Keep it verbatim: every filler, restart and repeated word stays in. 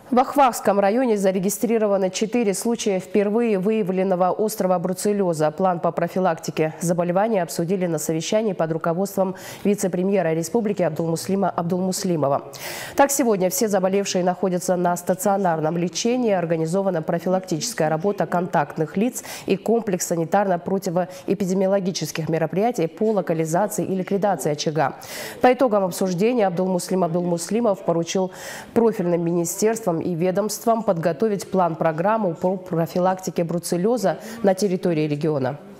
В Ахвахском районе зарегистрировано четыре случая впервые выявленного острого бруцеллеза. План по профилактике заболевания обсудили на совещании под руководством вице-премьера республики Абдулмуслима Абдулмуслимова. Так, сегодня все заболевшие находятся на стационарном лечении. Организована профилактическая работа контактных лиц и комплекс санитарно-противоэпидемиологических мероприятий по локализации и ликвидации очага. По итогам обсуждения Абдулмуслим Абдулмуслимов поручил профильным министерствам и ведомствам подготовить план-программу по профилактике бруцеллеза на территории региона.